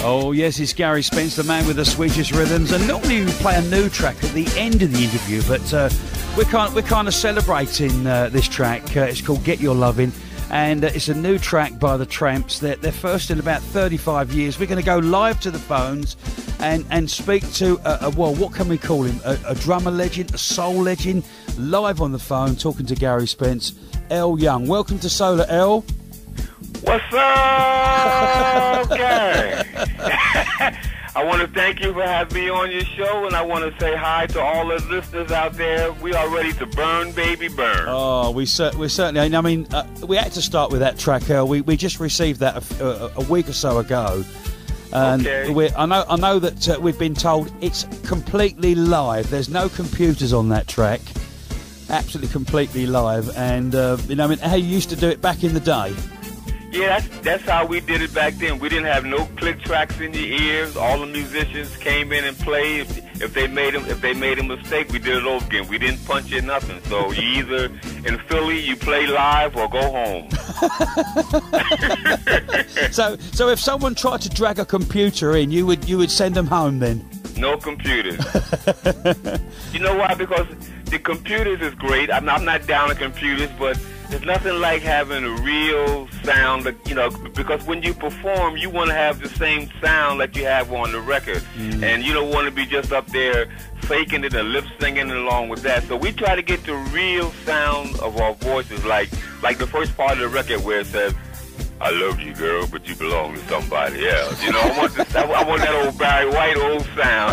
Oh yes, it's Gary Spence, the man with the sweetest rhythms. And normally we play a new track at the end of the interview, but we're kind of celebrating this track. It's called "Get Your Lovin'," and it's a new track by the Trammps. They're first in about 35 years. We're going to go live to the phones and speak to well, what can we call him? A drummer legend, a soul legend, live on the phone, talking to Gary Spence. Earl Young, welcome to Solar, Earl. What's up, Gary? I want to thank you for having me on your show, and I want to say hi to all the listeners out there. We are ready to burn, baby, burn. Oh, we certainly. I mean, we had to start with that track, Earl. We just received that a week or so ago, and okay. I know that we've been told it's completely live. There's no computers on that track. Absolutely, completely live, and you know, I mean, how you used to do it back in the day. Yeah, that's how we did it back then. We didn't have no click tracks in your ears. All the musicians came in and played. If they made a mistake, we did it over again. We didn't punch in nothing. So you either in Philly you play live or go home. So if someone tried to drag a computer in, you would send them home then? No computers. You know why? Because the computers is great. I'm not down on computers, but there's nothing like having a real sound, you know, because when you perform, you want to have the same sound that you have on the record. And you don't want to be just up there faking it and lip singing along with that. So we try to get the real sound of our voices, like the first part of the record where it says, "I love you, girl, but you belong to somebody else." You know, I want that old Barry White old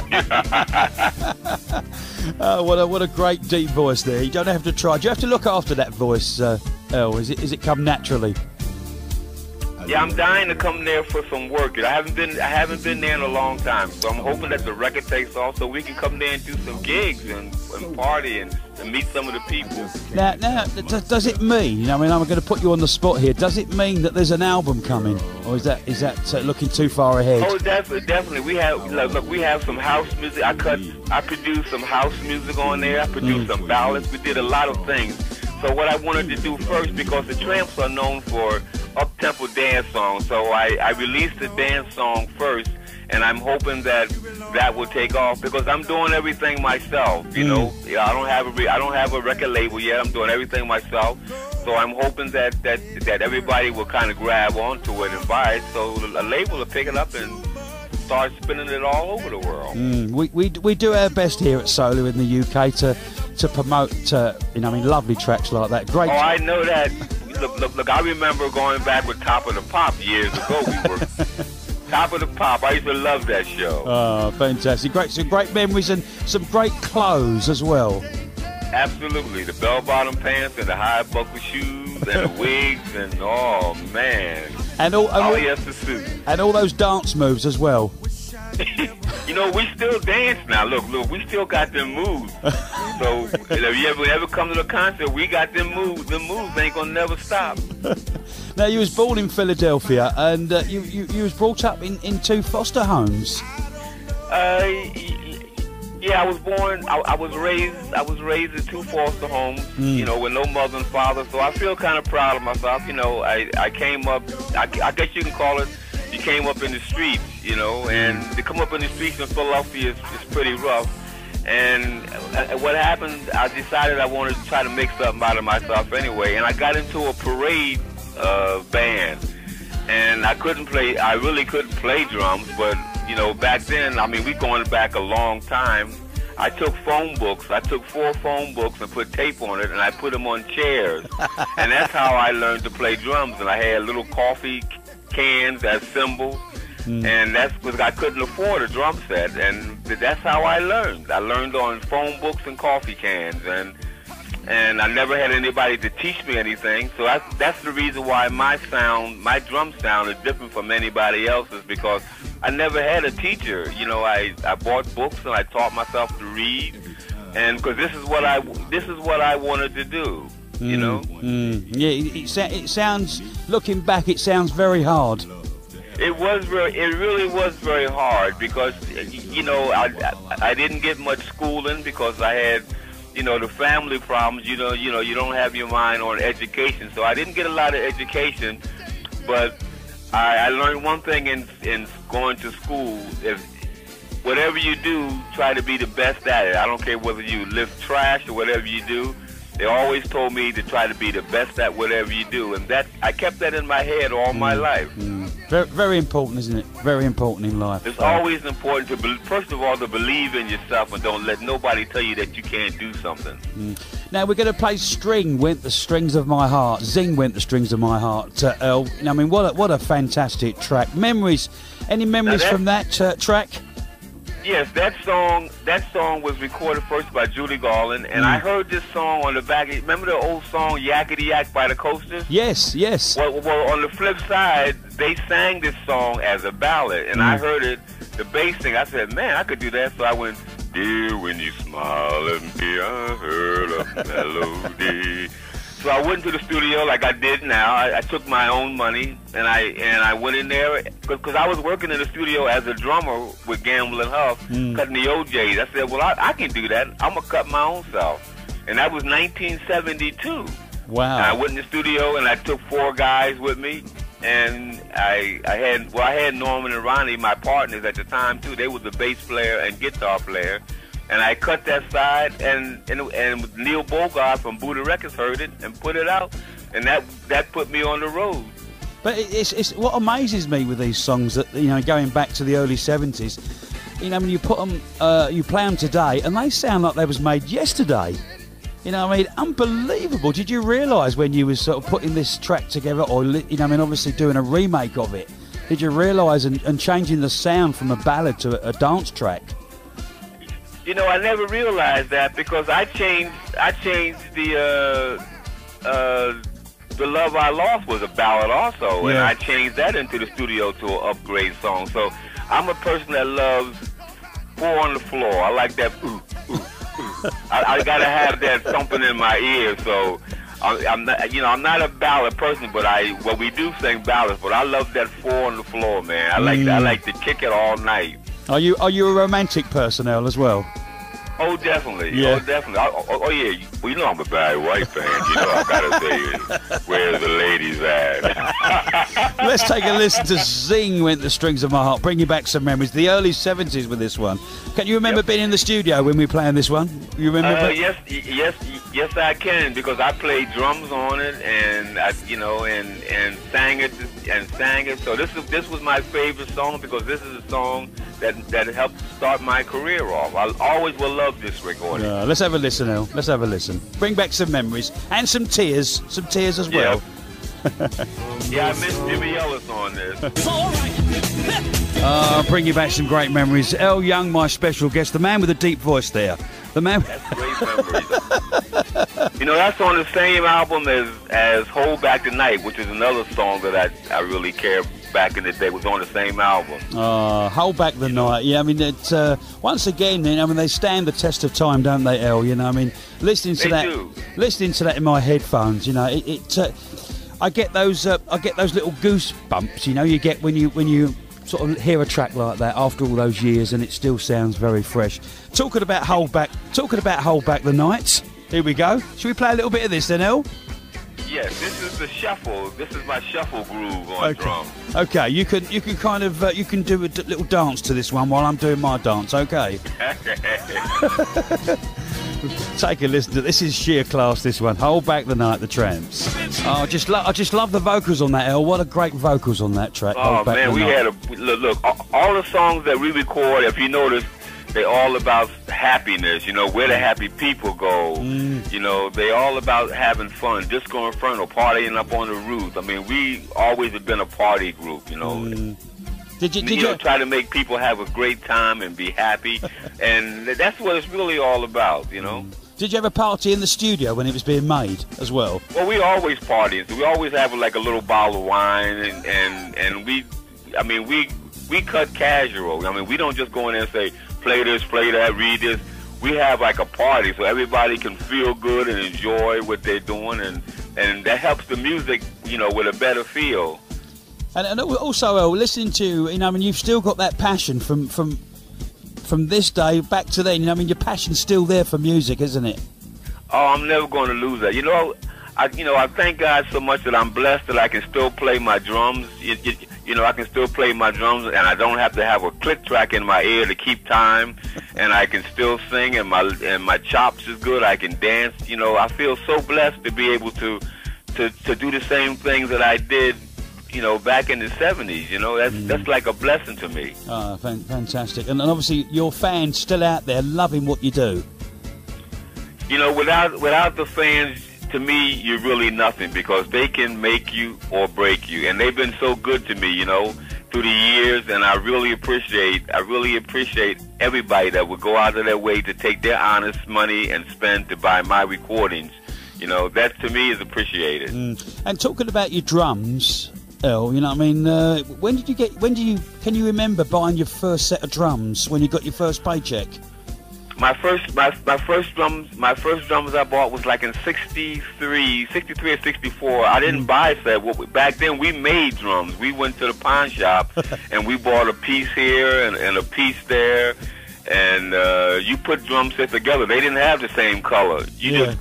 sound. What a great deep voice there. You don't have to try. Do you have to look after that voice, Earl? Is it come naturally? Yeah, I'm dying to come there for some work. I haven't been there in a long time, so I'm hoping that the record takes off so we can come there and do some gigs and party and meet some of the people. Now, does it mean? I mean, I'm going to put you on the spot here. Does it mean that there's an album coming, or is that looking too far ahead? Oh, definitely. We have some house music. I produced some house music on there. I produced some ballads. We did a lot of things. So what I wanted to do first, because the Trammps are known for up-tempo dance songs, so I released the dance song first, and I'm hoping that will take off because I'm doing everything myself. You know, I don't have a record label yet. I'm doing everything myself, so I'm hoping that everybody will kind of grab onto it and buy it, so a label will pick it up and start spinning it all over the world. We do our best here at Solar in the UK to promote, you know, I mean, lovely tracks like that. Great. Oh, I know that. Look, I remember going back with Top of the Pop years ago. We were Top of the Pop. I used to love that show. Oh, fantastic. Some great memories and some great clothes as well. Absolutely. The bell-bottom pants and the high-buckle shoes and the wigs and, oh, man. And all yes, the suit. And all those dance moves as well. You know, we still dance now. Look, we still got them moves. So if you ever come to the concert, we got them moves. Them moves ain't gonna never stop. Now, you was born in Philadelphia, and you was brought up in two foster homes. Yeah, I was born. I was raised in two foster homes. You know, with no mother and father. So I feel kind of proud of myself. You know, I came up. I guess you can call it. You came up in the streets, you know, and to come up in the streets in Philadelphia is pretty rough. And what happened, I decided I wanted to try to make something out of myself anyway. And I got into a parade band. And I really couldn't play drums, but, you know, back then, I mean, we going back a long time. I took phone books. I took 4 phone books and put tape on it, and I put them on chairs. And that's how I learned to play drums. And I had little coffee cans as cymbals, and that's because I couldn't afford a drum set, and that's how I learned. I learned on phone books and coffee cans, and I never had anybody to teach me anything. So that's the reason why my drum sound is different from anybody else's, because I never had a teacher. You know, I bought books and I taught myself to read, and because this is what I wanted to do. You know? Yeah, it sounds, looking back, it sounds very hard. It really was very hard because, you know, I didn't get much schooling because I had, you know, the family problems. You know, you don't have your mind on education. So I didn't get a lot of education, but I learned one thing in going to school. If whatever you do, try to be the best at it. I don't care whether you lift trash or whatever you do. They always told me to try to be the best at whatever you do, and that I kept that in my head all my life. Very, very important, isn't it? Very important in life. It's always important to, first of all, to believe in yourself and don't let nobody tell you that you can't do something. Now we're going to play "String Went the Strings of My Heart." Zing went the strings of my heart. Earl, I mean, what a fantastic track. Memories? Any memories from that track? Yes, that song was recorded first by Judy Garland, and I heard this song on the back. Remember the old song "Yakety Yak" by the Coasters? Yes, yes. Well, on the flip side, they sang this song as a ballad, and I heard it, the bass thing. I said, man, I could do that. So I went, "Dear, when you smile at me, I heard a melody." So I went to the studio like I did now. I took my own money, and I went in there, because I was working in the studio as a drummer with Gamble and Huff, cutting the OJs. I said, well, I can do that. I'm going to cut my own self. And that was 1972. Wow. And I went in the studio, and I took 4 guys with me. And I had Norman and Ronnie, my partners at the time, too. They were the bass player and guitar player. And I cut that side, and Neil Bogart from Buddha Records heard it and put it out, and that put me on the road. But it's what amazes me with these songs, that, you know, going back to the early 70s, you know, when you put them, you play them today, and they sound like they was made yesterday. You know what I mean? Unbelievable. Did you realise when you was sort of putting this track together, or, you know, I mean, obviously doing a remake of it, did you realise and changing the sound from a ballad to a dance track? You know, I never realized that, because I changed the Love I Lost was a ballad also, and I changed that into the studio to an upgrade song. So I'm a person that loves 4 on the floor. I like that ooh, ooh, ooh. I gotta have that thumping in my ear. So I'm not, you know, I'm not a ballad person, but we do sing ballads, but I love that 4 on the floor, man. I like to kick it all night. Are you a romantic person, Earl, as well? Oh, definitely. Yeah. Oh, definitely. Oh, yeah. Well, you know I'm a Barry White fan. You know I gotta say, where's the ladies at? Let's take a listen to "Zing Went the Strings of My Heart." Bring you back some memories. The early 70s with this one. Can you remember being in the studio when we were playing this one? You remember? Yes, I can, because I played drums on it, and and sang it. So this was my favorite song, because this is a song that helped start my career off. I always will love this recording. Let's have a listen, Earl. Let's have a listen. Bring back some memories and some tears as well. Yeah, I miss Jimmy Ellis on this. Bring you back some great memories. Earl Young, my special guest, the man with a deep voice there. The man. That's great memories. You know, that's on the same album as "Hold Back the Night," which is another song that I really care. Back in the day, was on the same album. "Hold Back the Night." Yeah, I mean, it once again, I mean, they stand the test of time, don't they, El? You know, I mean, listening to that in my headphones, you know, I get those little goosebumps, you know, you get when you sort of hear a track like that after all those years, and it still sounds very fresh. Talking about "Hold Back the Night." Here we go. Should we play a little bit of this then, El? Yes, this is the shuffle. This is my shuffle groove on drums. Okay, you can kind of you can do a little dance to this one while I'm doing my dance. Okay. Take a listen to this. Is sheer class. This one, "Hold Back the Night," the Trammps. Oh, I just love the vocals on that, El. What a great vocals on that track. Oh man, we had look. All the songs that we record, if you notice, they're all about happiness, you know, where the happy people go. You know, they all about having fun, disco inferno, partying up on the roof. I mean, we always have been a party group, you know. Did you try to make people have a great time and be happy, and that's what it's really all about, you know. Did you have a party in the studio when it was being made as well? Well, we always party, so we always have like a little bottle of wine, and we cut casual. I mean, we don't just go in there and say, play this, play that, read this. We have like a party so everybody can feel good and enjoy what they're doing, and that helps the music, you know, with a better feel. And also, listening to, you know, I mean, you've still got that passion from this day back to then. You know, I mean, your passion's still there for music, isn't it? Oh, I'm never going to lose that. You know, I thank God so much that I'm blessed that I can still play my drums. you know, I can still play my drums, and I don't have to have a click track in my ear to keep time, and I can still sing, and my chops is good. I can dance. You know, I feel so blessed to be able to do the same things that I did, you know, back in the 70s. You know, that's like a blessing to me. Oh, fantastic. And obviously your fans still out there loving what you do. You know, without the fans, to me, you're really nothing, because they can make you or break you, and they've been so good to me, you know, through the years, and I really appreciate everybody that would go out of their way to take their honest money and spend to buy my recordings. You know, that to me is appreciated. And talking about your drums, Earl, you know what I mean? Can you remember buying your first set of drums when you got your first paycheck? My first drums I bought was like in 63 or 64. I didn't buy a set. Back then we made drums. We went to the pawn shop and we bought a piece here and a piece there, and you put drum sets together. They didn't have the same color. You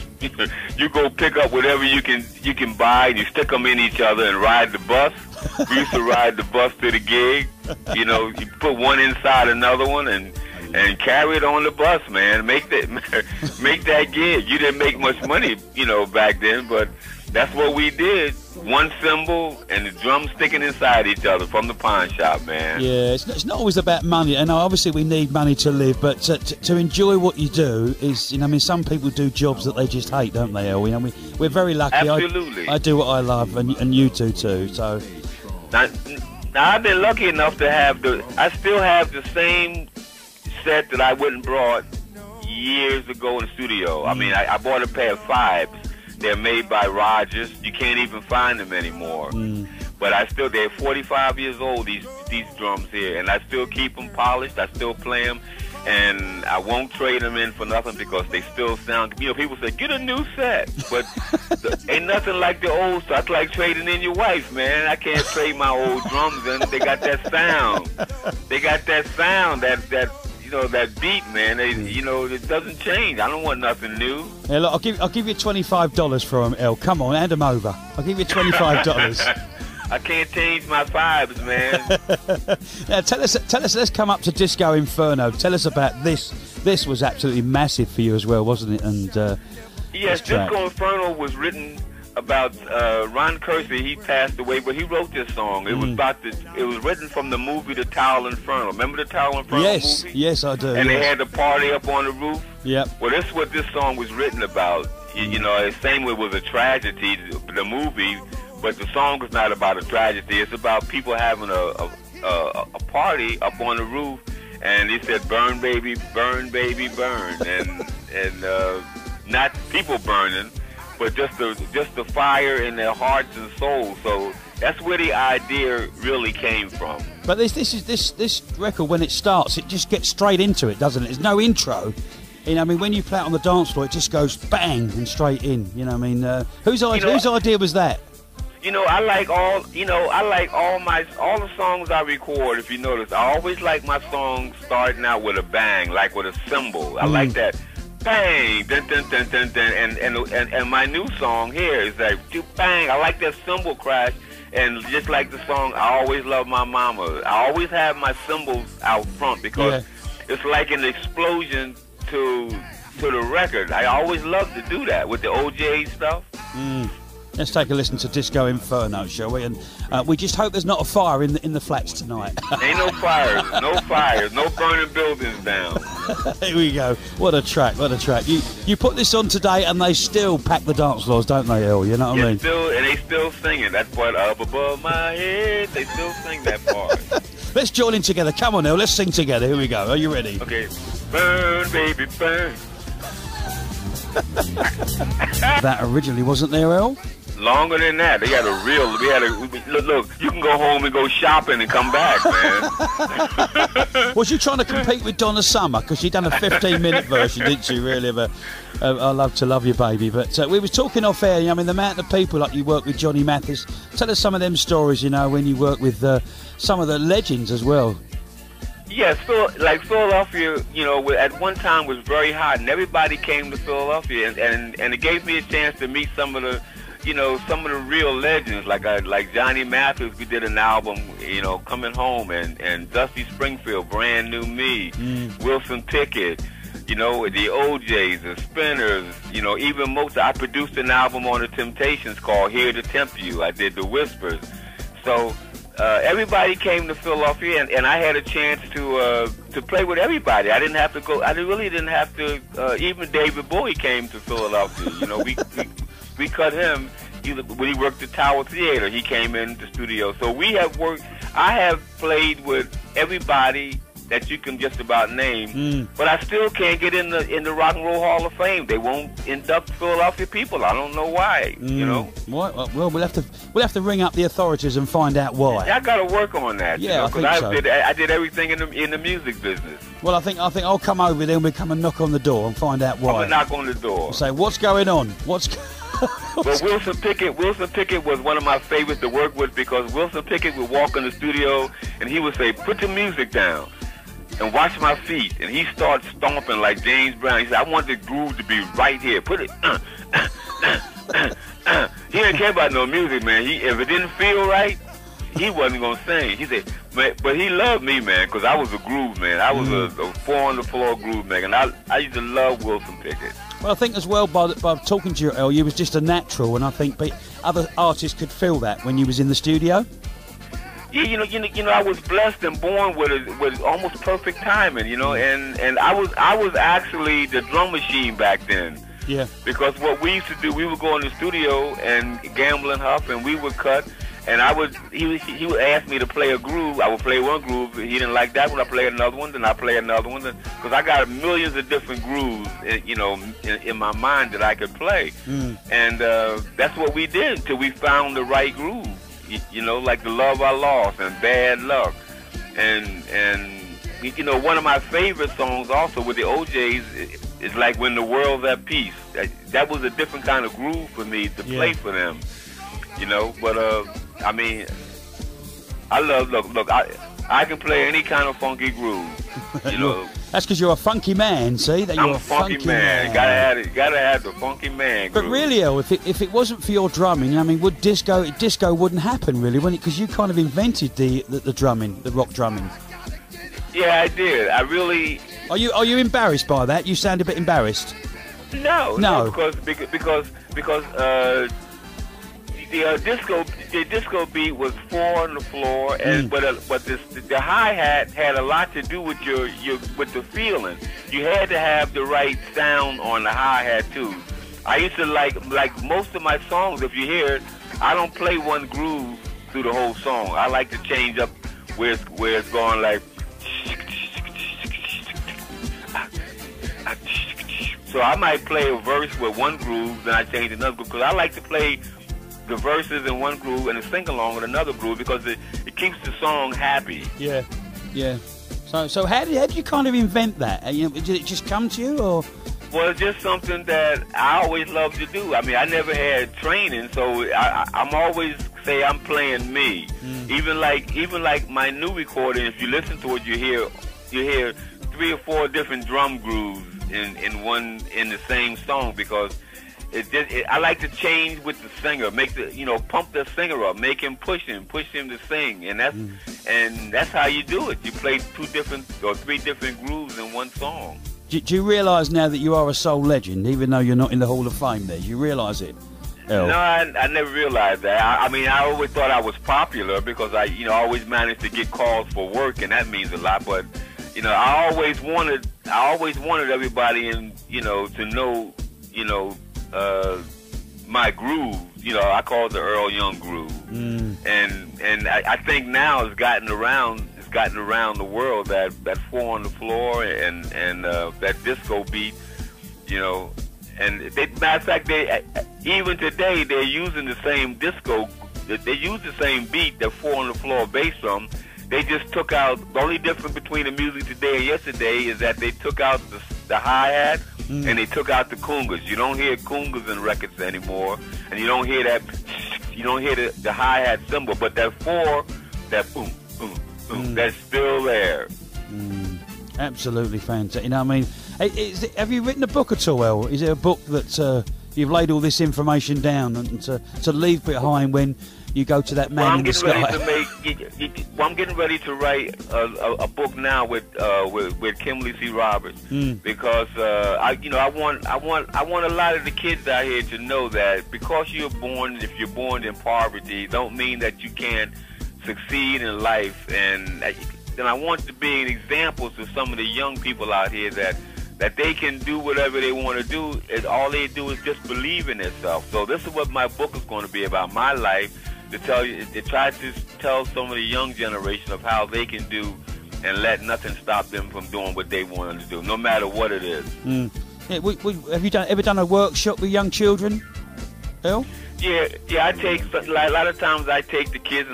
go pick up whatever you can buy, and you stick them in each other and ride the bus. We used to ride the bus to the gig. You know, you put one inside another one and carry it on the bus, man. Make that gig. You didn't make much money, you know, back then, but that's what we did. One cymbal and the drums sticking inside each other from the pawn shop, man. Yeah, it's not always about money. And obviously we need money to live, but to enjoy what you do is, you know, I mean, some people do jobs that they just hate, don't they, El? You know, we're very lucky. Absolutely. I do what I love, and you do too. So now I've been lucky enough to I still have the same set that I went and brought years ago in the studio. I mean, I bought a pair of Fibes. They're made by Rogers. You can't even find them anymore. But they're 45 years old, these drums here, and I still keep them polished. I still play them, and I won't trade them in for nothing because they still sound, you know, people say, get a new set, but ain't nothing like the old stuff. It's like trading in your wife, man. I can't trade my old drums in. They got that sound. That you know, that beat, man. You know, it doesn't change. I don't want nothing new. Yeah, look, I'll give you $25 for them, El. Come on, hand them over. I'll give you $25. I can't change my vibes, man. Now, tell us. Let's come up to Disco Inferno. Tell us about this. This was absolutely massive for you as well, wasn't it? And yes, Disco Inferno was written about Ron Kersey. He passed away, but he wrote this song. It was written from the movie The Tower Inferno. Remember the Tower Inferno movie? Yes, I do. And they had the party up on the roof. Yep. Well, that's what this song was written about. You know, the same way it was a tragedy, the movie, but the song is not about a tragedy. It's about people having a party up on the roof, and he said, "Burn, baby, burn, and not people burning, but just the fire in their hearts and souls. So that's where the idea really came from. But this record, when it starts, it just gets straight into it, doesn't it? There's no intro. You know, I mean, when you play it on the dance floor, it just goes bang and straight in. You know, I mean, whose idea was that? You know, I like all the songs I record. If you notice, I always like my songs starting out with a bang, like with a cymbal. I like that bang, dun dun dun dun dun, and my new song here is like bang. I like that cymbal crash, and just like the song, I Always Love My Mama. I always have my cymbals out front because it's like an explosion to the record. I always love to do that with the OJ stuff. Let's take a listen to Disco Inferno, shall we? And we just hope there's not a fire in the flats tonight. Ain't no fires, no burning buildings down. Here we go. What a track, what a track. You put this on today and they still pack the dance floors, don't they, Earl? You know what I mean? And they still singing. That part up above my head, they still sing that part. Let's join in together. Come on, Earl, let's sing together. Here we go. Are you ready? Okay. Burn, baby, burn. That originally wasn't there, Earl? Longer than that. Look, you can go home and go shopping and come back, man. Was you trying to compete with Donna Summer? Because she done a 15-minute version, didn't she, really, of I Love to Love You, Baby. But we was talking off air, I mean, the amount of people, like you work with Johnny Mathis. Tell us some of them stories, you know, when you work with some of the legends as well. Yes, like Philadelphia, you know, at one time was very hot, and everybody came to Philadelphia, and it gave me a chance to meet some of the, you know, some of the real legends, like Johnny Mathis. We did an album, you know, Coming Home, and Dusty Springfield, Brand New Me, Wilson Pickett, you know, the OJs, the Spinners, you know, even Mozart. I produced an album on the Temptations called Here to Tempt You. I did the Whispers. So everybody came to Philadelphia, and I had a chance to play with everybody. I didn't have to go. I really didn't have to. Even David Bowie came to Philadelphia. You know, we cut him when he worked at Tower Theater. He came in the studio. So we have worked. I have played with everybody that you can just about name, but I still can't get in the Rock and Roll Hall of Fame. They won't induct Philadelphia people. I don't know why. You know. What? Well, we'll have to ring up the authorities and find out why. I got to work on that. Yeah, you know, I think so. I did everything in the music business. Well, I think I'll come over there and we'll come and knock on the door and find out why. I'm gonna knock on the door. I'll say, what's going on? But Wilson Pickett was one of my favorites to work with, because Wilson Pickett would walk in the studio and he would say, "Put the music down and watch my feet." And he starts stomping like James Brown. He said, "I want the groove to be right here. Put it." He didn't care about no music, man. If it didn't feel right, he wasn't gonna sing. He said, but he loved me, man, because I was a groove man. I was a four on the floor groove man, and I used to love Wilson Pickett. Well, I think as well, by talking to you, Earl, you was just a natural, and I think other artists could feel that when you was in the studio. Yeah, you know, I was blessed and born with almost perfect timing, you know, and I was actually the drum machine back then. Yeah. Because what we used to do, we would go in the studio and gamble and huff, and we would cut, and he would ask me to play a groove. I would play one groove. He didn't like that one. I play another one. Then I play another one. Because I got millions of different grooves, you know, in my mind that I could play. And that's what we did until we found the right groove. You know, like The Love I Lost and Bad Luck. And you know, one of my favorite songs also with the OJs is like When the World's at Peace. That was a different kind of groove for me to play for them. You know, but I mean, I love, look, I can play any kind of funky groove. You know. That's because you're a funky man, see? I'm a funky man. Gotta have the funky man groove. But really, El, if it wasn't for your drumming, I mean, disco wouldn't happen, really, wouldn't it? Because you kind of invented the drumming, the rock drumming. Yeah, I did. I really. Are you embarrassed by that? You sound a bit embarrassed. No, because the disco beat was four on the floor, and but the hi-hat had a lot to do with with the feeling. You had to have the right sound on the hi-hat too. I used to like most of my songs. If you hear it, I don't play one groove through the whole song. I like to change up where it's going like. So I might play a verse with one groove, then I change another groove, because I like to play the verses in one groove and a sing-along with another groove, because it keeps the song happy. Yeah, yeah. So how did you kind of invent that? You know, did it just come to you, or? Well, it's just something that I always loved to do. I mean, I never had training, so I'm always say I'm playing me. Even like my new recording, if you listen to it, you hear 3 or 4 different drum grooves in the same song, because I like to change with the singer, pump the singer up, make him push him to sing, and that's how you do it. You play 2 different or 3 different grooves in one song. Do you realise now that you are a soul legend, even though you're not in the Hall of Fame? There, do you realise it? No, I never realized that. I mean, I always thought I was popular because I always managed to get calls for work, and that means a lot. But I always wanted everybody to know, my groove. I call it the Earl Young groove, and I think now it's gotten around the world that 4 on the floor and that disco beat, and matter of fact, even today they're using the same disco. They use the same beat that 4 on the floor bass drum. They just took out, the only difference between the music today and yesterday is that they took out the hi-hat and they took out the congas. You don't hear congas in records anymore, and you don't hear that. You don't hear the hi-hat cymbal, but that 4, that boom, boom, boom, that's still there. Absolutely fantastic. I mean, have you written a book at all, El? Is it a book that you've laid all this information down and to leave behind when you go to that man in the sky. I'm getting ready to write a book now with Kimberly C. Roberts because I want a lot of the kids out here to know that because if you're born in poverty, don't mean that you can't succeed in life, and I want to be an example to some of the young people out here that they can do whatever they want to do. And all they do is just believe in themselves. So this is what my book is going to be about, my life. To try to tell some of the young generation of how they can do and let nothing stop them from doing what they want to do, no matter what it is. Yeah, have you ever done a workshop with young children, Earl? Yeah. I take a lot of times I take the kids and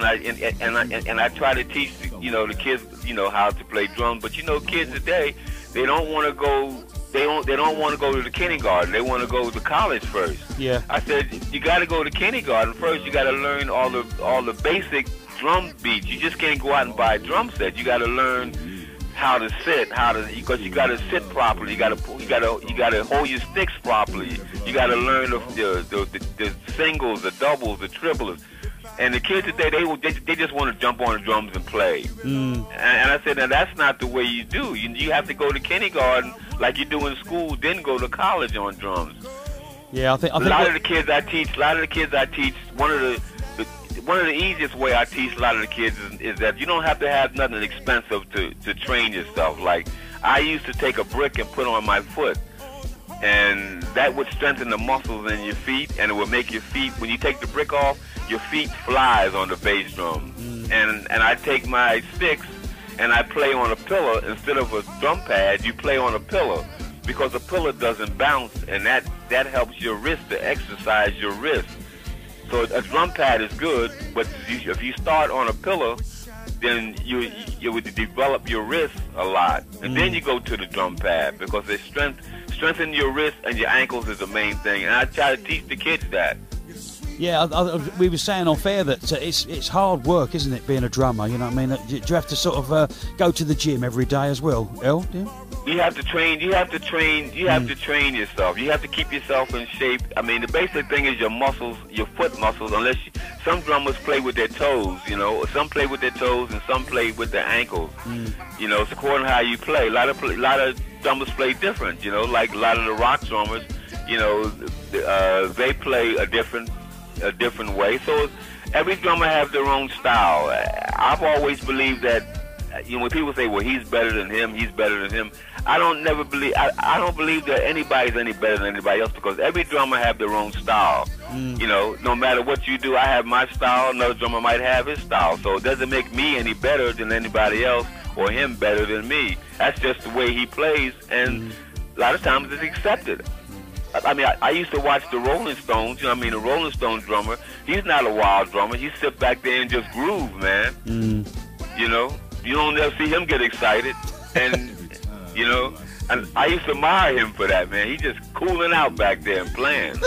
I try to teach the kids how to play drums. But kids today, they don't want to go. They don't want to go to the kindergarten. They want to go to college first. Yeah. I said you got to go to kindergarten first. You got to learn all the basic drum beats. You just can't go out and buy a drum set. You got to learn how to sit, because you got to sit properly. You got to hold your sticks properly. You got to learn the singles, the doubles, the triples. And the kids today, they just want to jump on the drums and play. And I said, now that's not the way you do. You have to go to kindergarten like you do in school, then go to college on drums. Yeah, I think a lot of the kids I teach, one of the easiest way I teach a lot of the kids is that you don't have to have nothing expensive to train yourself. Like I used to take a brick and put on my foot, and that would strengthen the muscles in your feet, and it would make your feet, when you take the brick off, your feet flies on the bass drum. And I take my sticks and I play on a pillow instead of a drum pad. You play on a pillow because a pillow doesn't bounce, and that helps your wrist to exercise your wrist. So a drum pad is good, but if you start on a pillow, then you would develop your wrist a lot, and then you go to the drum pad because it strengthen your wrist and your ankles is the main thing. And I try to teach the kids that. Yeah, we were saying off air that it's hard work, isn't it, being a drummer? You know what I mean? Do you have to sort of go to the gym every day as well, El? You have to train. You have to train yourself. You have to keep yourself in shape. I mean, the basic thing is your muscles, your foot muscles. Some drummers play with their toes, some play with their toes and some play with their ankles. It's according to how you play. A lot of drummers play different. Like a lot of the rock drummers, they play a different way. So every drummer has their own style. I've always believed that when people say, well, he's better than him, I don't believe that anybody's any better than anybody else, because every drummer have their own style. No matter what you do, I have my style, another drummer might have his style. So it doesn't make me any better than anybody else or him better than me. That's just the way he plays, and a lot of times it's accepted. I mean, I used to watch the Rolling Stones. The Rolling Stones drummer, he's not a wild drummer. He sit back there and just groove, man. You don't ever see him get excited. And, and I used to admire him for that, man. He just cooling out back there and playing.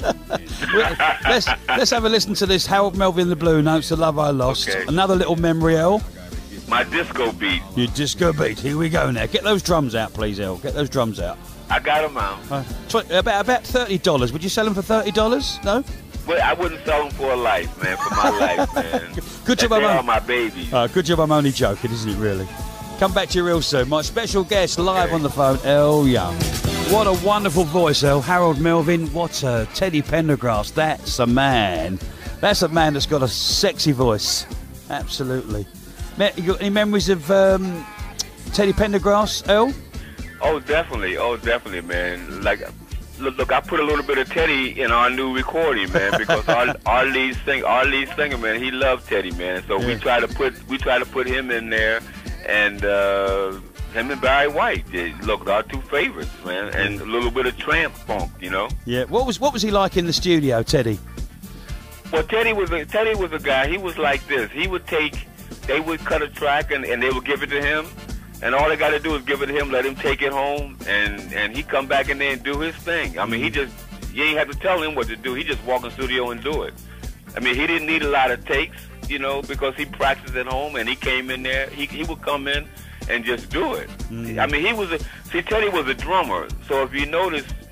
Let's have a listen to this Harold Melvin the Blue Notes, The Love I Lost. Okay. Another little memory, El. My disco beat. Your disco beat. Here we go now. Get those drums out, please, El. Get those drums out. I got them out. About $30. Would you sell them for $30? No? Well, I wouldn't sell them for a life, man. For my life, man. Good job. They are my babies. Good job. I'm only joking, isn't it? Really. Come back to you real soon. My special guest live on the phone, Earl Young. What a wonderful voice, Earl. Harold Melvin. What a Teddy Pendergrass. That's a man. That's a man that's got a sexy voice. Absolutely. You got any memories of Teddy Pendergrass, Earl? Oh, definitely, man. Like, look, I put a little bit of Teddy in our new recording, man, because our lead singer, man, he loved Teddy, man. So we try to put him in there, and him and Barry White, look, our two favorites, man, and a little bit of Trammps funk, Yeah. What was he like in the studio, Teddy? Well, Teddy was a guy. He was like this. They would cut a track and they would give it to him. And all they got to do is give it to him, let him take it home, and he come back in there and do his thing. I mean, you ain't have to tell him what to do. He just walk in the studio and do it. I mean, he didn't need a lot of takes, because he practiced at home, and he came in there. He would come in and just do it. I mean, Teddy was a drummer. So if you notice,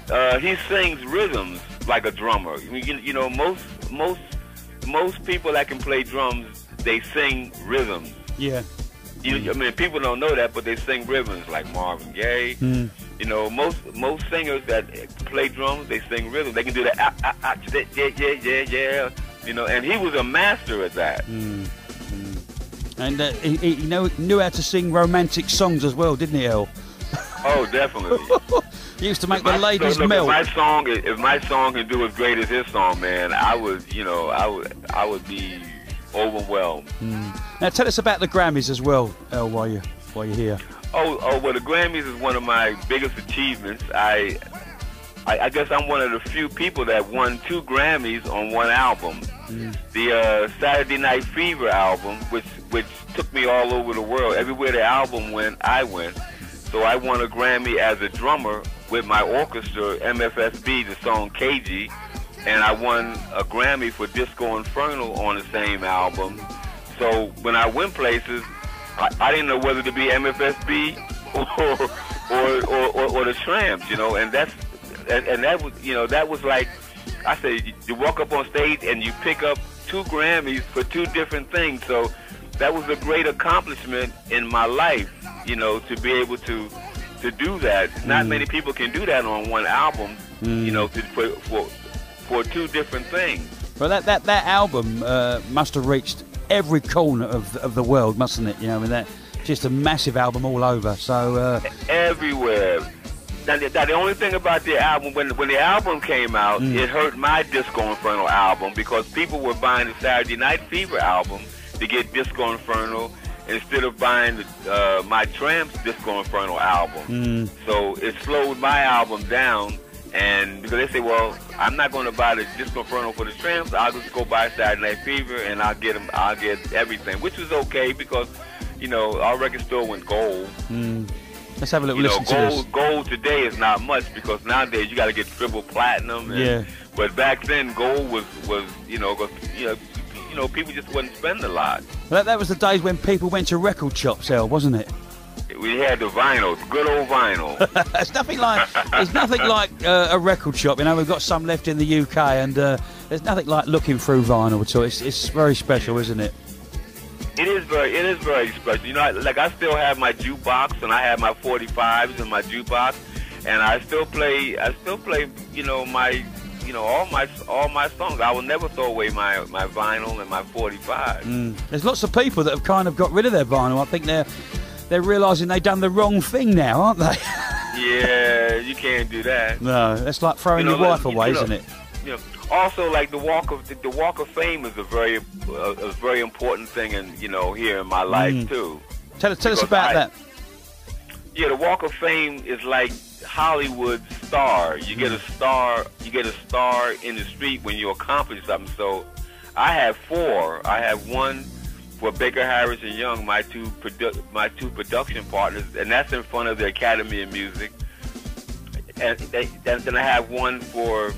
he sings rhythms like a drummer. You know, most people that can play drums, they sing rhythms. Yeah. I mean, people don't know that, but they sing rhythms like Marvin Gaye. You know, most singers that play drums, they sing rhythms. They can do that, yeah. You know, and he was a master at that. And he knew how to sing romantic songs as well, didn't he, Earl? Oh, definitely. He used to make the ladies melt. If my song can do as great as his song, man, I would be overwhelmed. Now tell us about the Grammys as well, Earl, while you're here. Oh, well, the Grammys is one of my biggest achievements. I guess I'm one of the few people that won 2 Grammys on one album. The Saturday Night Fever album, which took me all over the world. Everywhere the album went, I went. So I won a Grammy as a drummer with my orchestra, MFSB, the song KG, and I won a Grammy for Disco Inferno on the same album. So when I went places, I didn't know whether to be MFSB or the Trammps, you know, and that was, you know, that was like, I said, you walk up on stage and you pick up 2 Grammys for 2 different things. So that was a great accomplishment in my life, you know, to be able to do that. Not many people can do that on one album, you know, for 2 different things. Well, that album must have reached every corner of the world, mustn't it? You know, I mean, that just a massive album all over. So everywhere. Now, the only thing about the album, when the album came out, it hurt my Disco Inferno album because people were buying the Saturday Night Fever album to get Disco Inferno instead of buying my Trammps Disco Inferno album. So it slowed my album down, and because they say, well, I'm not going to buy the Disco Inferno for the Trammps, I'll just go buy Saturday Night Fever and I'll get everything, which was okay because, you know, our record store went gold. Let's have a little listen to this. Gold today is not much because nowadays you got to get triple platinum. And, but back then, gold was you know, people just wouldn't spend a lot. Well, that was the days when people went to record shops, Earl, wasn't it? We had the vinyl, good old vinyl. It's nothing like a record shop. You know, we've got some left in the UK, and there's nothing like looking through vinyl at all. It's very special, isn't it? It is very special. You know, like I still have my jukebox, and I have my 45s in my jukebox, and I still play. You know, all my songs. I will never throw away my vinyl and my 45. There's lots of people that have kind of got rid of their vinyl. I think they're realising they've done the wrong thing now, aren't they? Yeah, you can't do that. No, that's like throwing your wife away, isn't it? You know, also, like the Walk of Fame is a very important thing, here in my life too. Tell us about that. Yeah, the Walk of Fame is like Hollywood star. You get a star. You get a star in the street when you accomplish something. So, I have 4. I have one for Baker Harris and Young, my two production partners, and that's in front of the Academy of Music. And then I have one for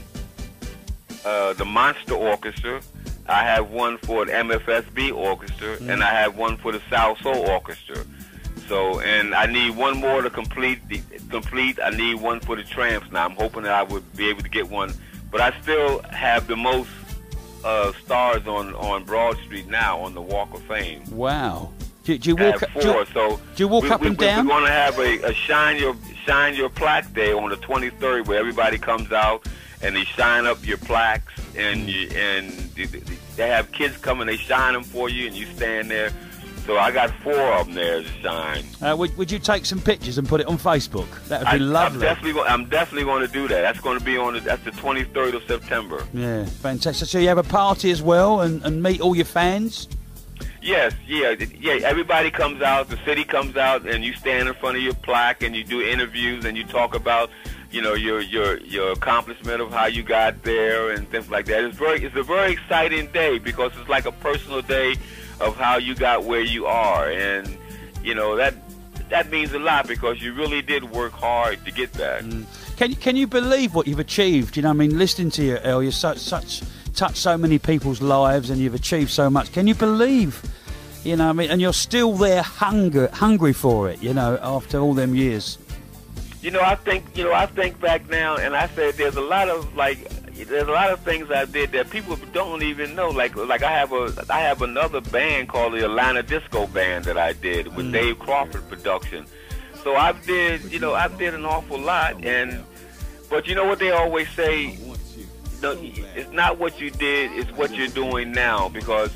the Monster Orchestra. I have one for the MFSB Orchestra, and I have one for the Salsoul Orchestra. So, and I need one more to complete. I need one for the Trammps. Now, I'm hoping that I would be able to get one, but I still have the most stars on Broad Street now on the Walk of Fame. Wow! Do you walk? I have 4. Do you walk up and down? We're going to have a shine your plaque day on the 23rd, where everybody comes out and they shine up your plaques, and they have kids come and they shine them for you, and you stand there. So I got 4 of them there to shine. Would you take some pictures and put it on Facebook? That would be lovely. I'm definitely going to do that. That's going to be that's the 23rd of September. Yeah, fantastic. So you have a party as well and meet all your fans? Yes, yeah. Everybody comes out. The city comes out, and you stand in front of your plaque, and you do interviews, and you talk about, your accomplishment of how you got there and things like that. It's a very exciting day because it's like a personal day of how you got where you are, and that means a lot because you really did work hard to get that. Can you believe what you've achieved? Listening to you, Earl, you've touched so many people's lives, and you've achieved so much. Can you believe? And you're still there, hungry for it. After all them years. I think back now, and I said there's a lot of things I did that people don't even know. Like I have another band called the Atlanta Disco Band that I did with Dave Crawford production. So I did an awful lot. But you know what they always say? It's not what you did, it's what you're doing now. Because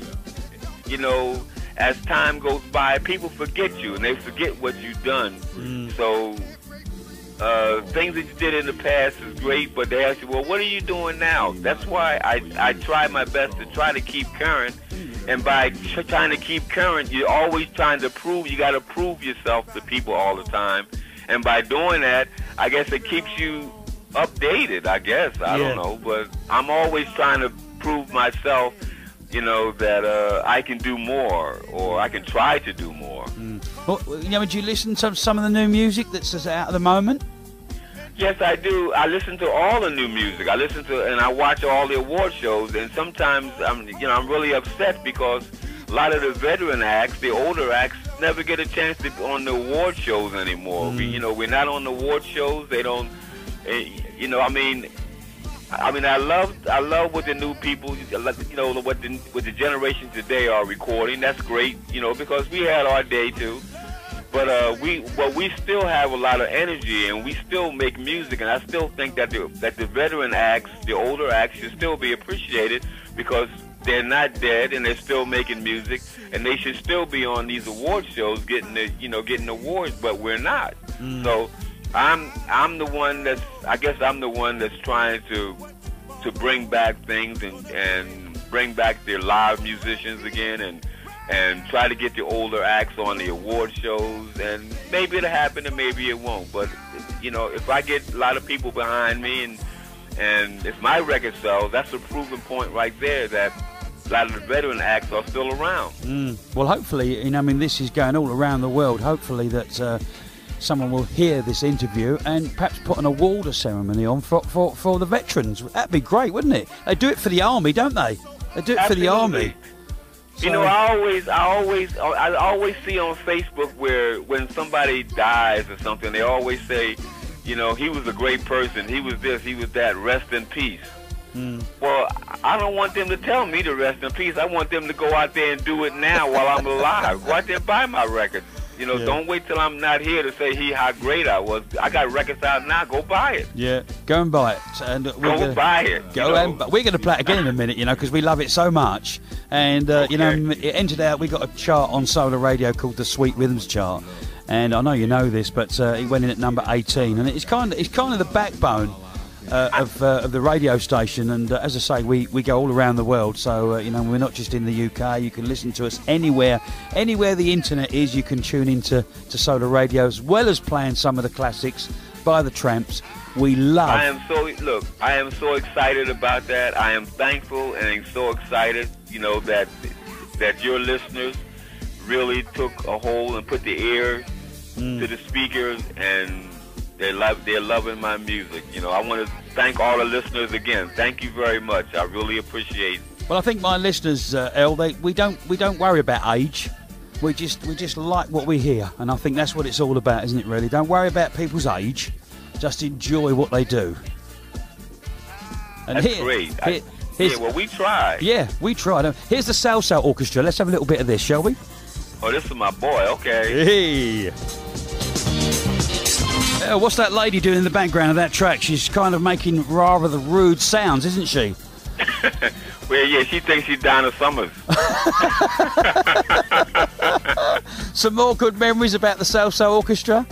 as time goes by, people forget you and they forget what you've done. So things that you did in the past is great, but they ask you, well, what are you doing now? That's why I try my best to try to keep current. And by trying to keep current, you're always trying to prove. You got to prove yourself to people all the time. And by doing that, I guess it keeps you updated, I guess. I don't know. But I'm always trying to prove myself, that I can do more, or I can try to do more. Well, do you listen to some of the new music that's out at the moment? Yes, I do. I listen to all the new music. I listen to and I watch all the award shows. And sometimes I'm really upset because a lot of the veteran acts, the older acts, never get a chance to be on the award shows anymore. We're not on the award shows. They don't. I love what the new people, what the generation today are recording. That's great, because we had our day too. But we still have a lot of energy, and we still make music, and I still think that the veteran acts, the older acts, should still be appreciated because they're not dead and they're still making music, and they should still be on these award shows getting awards, but we're not. So I'm the one that's trying to bring back things and bring back their live musicians again and try to get the older acts on the award shows, and maybe it'll happen and maybe it won't. But if I get a lot of people behind me and if my record sells, that's a proven point right there that a lot of the veteran acts are still around. Well, hopefully, this is going all around the world. Hopefully that someone will hear this interview and perhaps put an award ceremony on for the veterans. That'd be great, wouldn't it? They do it for the army, don't they? They do it Absolutely. for the army. So, I always see on Facebook where when somebody dies or something, they always say, he was a great person, he was this, he was that, rest in peace. Well, I don't want them to tell me to rest in peace. I want them to go out there and do it now while I'm alive. Go out there and buy my records. Don't wait till I'm not here to say how great I was. I got records out now. Go buy it. Yeah, go and buy it. And buy it. We're going to play it again in a minute, because we love it so much. And it entered out. We got a chart on Solar Radio called the Sweet Rhythms Chart. And I know you know this, but it went in at number 18, and it's kind of the backbone of the radio station. And as I say, we go all around the world, so we're not just in the UK. You can listen to us anywhere the internet is. You can tune into Solar Radio, as well as playing some of the classics by the Trammps. We love. I am so excited about that. I am thankful and I'm so excited, that your listeners really took a hold and put the ear to the speakers, and they're loving my music. I want to thank all the listeners again. Thank you very much. I really appreciate it. Well, I think my listeners, El, we don't worry about age. We just like what we hear, and I think that's what it's all about, isn't it? Really, don't worry about people's age. Just enjoy what they do. And that's great. We tried. Yeah, we tried. Here's the Salsoul Orchestra. Let's have a little bit of this, shall we? Oh, this is my boy. Okay. Hey. What's that lady doing in the background of that track? She's kind of making rather the rude sounds, isn't she? Well, yeah, she thinks she's Donna Summers. Some more good memories about the Salsoul Orchestra?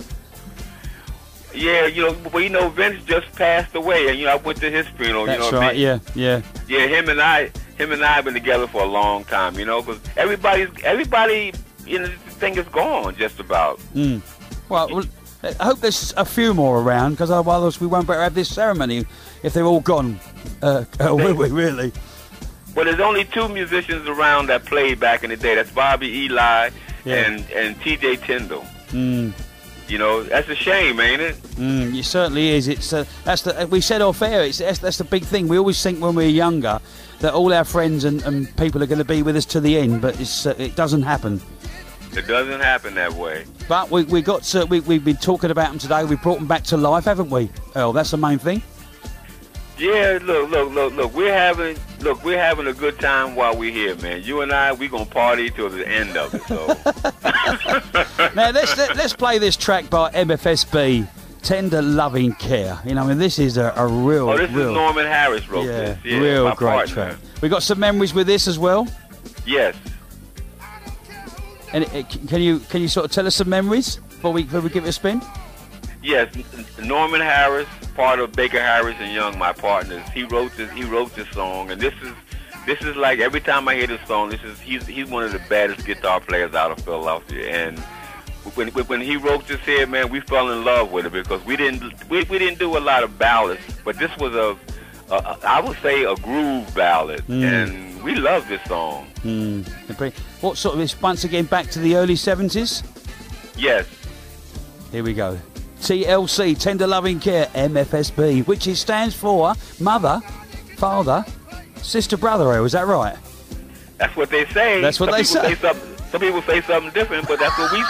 Yeah, Vince just passed away, and I went to his funeral. That's right. Yeah. Yeah, him and I have been together for a long time. Because everybody, the thing is gone just about. Well, I hope there's a few more around, because otherwise we won't better have this ceremony if they're all gone. Will we really? Well, there's only two musicians around that played back in the day. That's Bobby Eli and T.J. Tyndall. That's a shame, ain't it? It certainly is. We said off air. That's the big thing. We always think when we're younger that all our friends and people are going to be with us to the end, but it doesn't happen. It doesn't happen that way. But we've been talking about them today. We brought them back to life, haven't we, Earl? That's the main thing. Yeah, look. We're having a good time while we're here, man. You and I, we're gonna party till the end of it. So now let's play this track by MFSB. Tender Loving Care. You know, I mean, this is a real. Oh, this is Norman Harris wrote this. Yeah, real my great partner. track. We got some memories with this as well. Yes. And can you sort of tell us some memories before we give it a spin? Yes, Norman Harris, part of Baker Harris and Young, my partners. He wrote this song, and this is like every time I hear this song, he's one of the baddest guitar players out of Philadelphia, and when he wrote this here, man, we fell in love with it because we didn't do a lot of ballads, but this was I would say a groove ballad, and we love this song. What sort of is once again back to the early 70s? Yes. Here we go. TLC, Tender Loving Care, MFSB, which stands for Mother, Father, Sister, Brother. Is that right? That's what they say. That's what they say. Some people say something different, but that's what we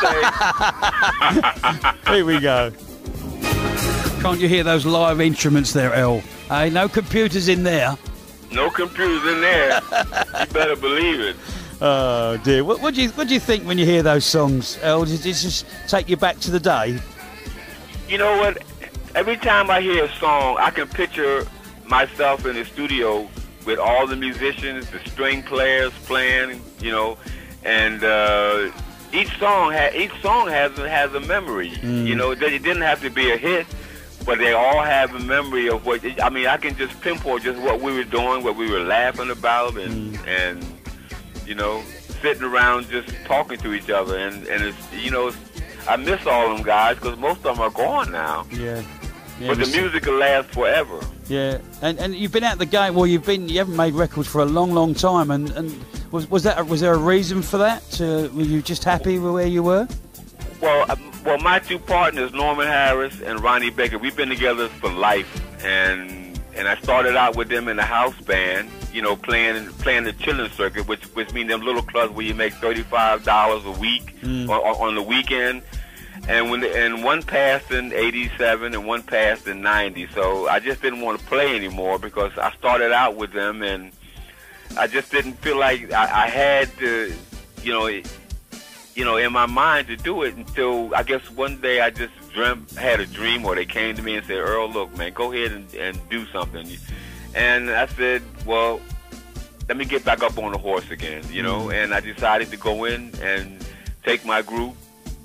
say. Here we go. Can't you hear those live instruments there, El? No computers in there. No computers in there. You better believe it. Oh dear. What do you think when you hear those songs, El? Does it just take you back to the day? You know what? Every time I hear a song, I can picture myself in the studio with all the musicians, the string players playing, you know, and each song has a memory. You know, it didn't have to be a hit, but they all have a memory of what. I mean, I can just pinpoint just what we were doing, what we were laughing about, and you know, sitting around just talking to each other, and it's, you know, I miss all them guys because most of them are gone now. Yeah, but the music will last forever. Yeah, and you've been out the game. Well, you haven't made records for a long time, and was there a reason for that? Were you just happy with where you were? Well, my two partners, Norman Harris and Ronnie Baker, we've been together for life, and I started out with them in the house band, you know, playing the chilling circuit, which means them little clubs where you make $35 a week on the weekend. And one passed in '87 and one passed in '90. So I just didn't want to play anymore because I started out with them, and I just didn't feel like I had to, you know, in my mind to do it until I guess one day I just had a dream, or they came to me and said, "Earl, look, man, go ahead and do something." And I said, "Well, let me get back up on the horse again," you know. And I decided to go in and take my group,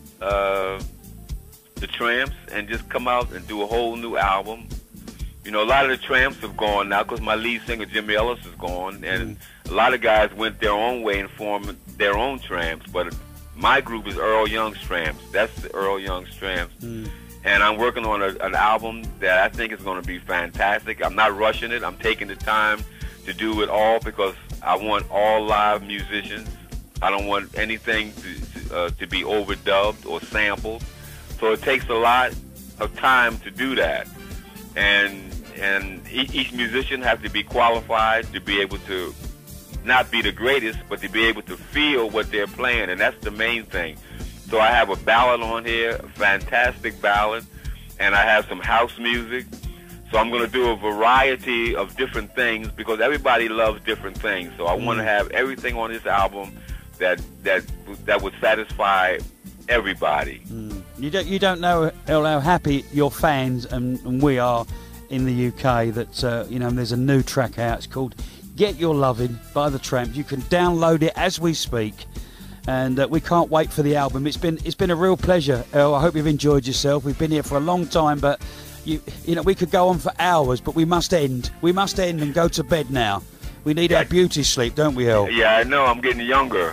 the Trammps, and just come out and do a whole new album. You know, a lot of the Trammps have gone now because my lead singer Jimmy Ellis is gone, and a lot of guys went their own way and formed their own Trammps. But my group is Earl Young's Trammps. That's the Earl Young's Trammps. And I'm working on an album that I think is going to be fantastic. I'm not rushing it. I'm taking the time to do it all because I want all live musicians. I don't want anything to be overdubbed or sampled. So it takes a lot of time to do that. And each musician has to be qualified to be able to not be the greatest, but to be able to feel what they're playing, and that's the main thing. So I have a ballad on here, a fantastic ballad, and I have some house music. So I'm going to do a variety of different things because everybody loves different things. So I want to have everything on this album that would satisfy everybody. You don't know, Earl, how happy your fans and we are in the UK that you know, there's a new track out. It's called Get Your Lovin' by the Trammps. You can download it as we speak, and we can't wait for the album. It's been a real pleasure, Earl. I hope you've enjoyed yourself. We've been here for a long time, but you know, we could go on for hours, but we must end. We must end and go to bed now. We need our beauty sleep, don't we, Earl? Yeah, I know. I'm getting younger.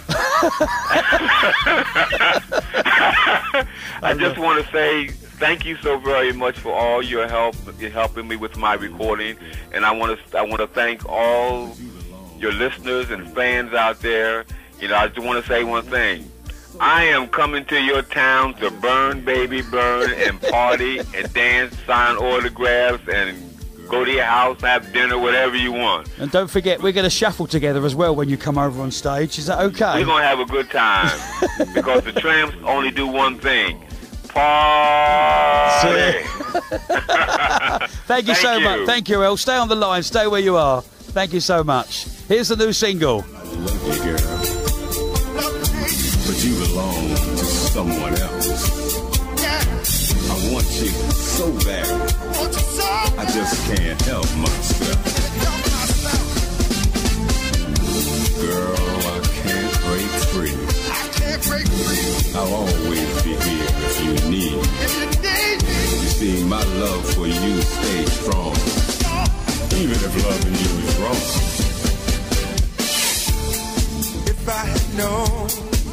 I just want to say thank you so very much for all your help. You're helping me with my recording, and I want to thank all your listeners and fans out there. You know, I just want to say one thing. I am coming to your town to burn, baby, burn, and party and dance, sign autographs, and go to your house, have dinner, whatever you want. And don't forget, we're going to shuffle together as well when you come over on stage. Is that okay? We're going to have a good time because the Trammps only do one thing. Party. Thank you so much. Thank you, Earl. Stay on the line. Stay where you are. Thank you so much. Here's the new single. I love you, girl, but you belong to someone else. I want you so bad, I just can't help myself. Girl, I can't break free. I'll always be here if you need me. You see, my love for you stays strong, even if loving you is wrong. If I had known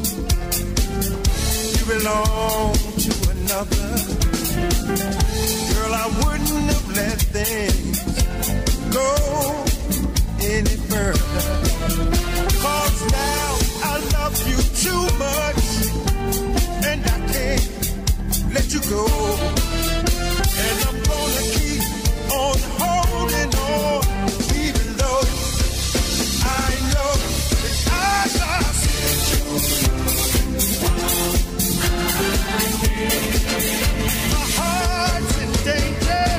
you belong to another, girl, I wouldn't have let things go any further. 'Cause now I love you too much, and I can't let you go. And I'm gonna keep on holding on, even though I know that I lost you. My heart's in danger.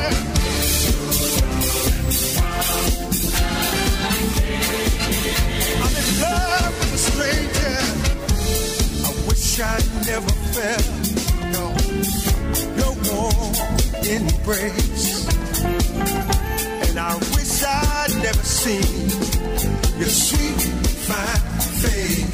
I'm in love with a stranger. I wish I never felt no warm embrace. And I wish I'd never seen your sweet, fine face.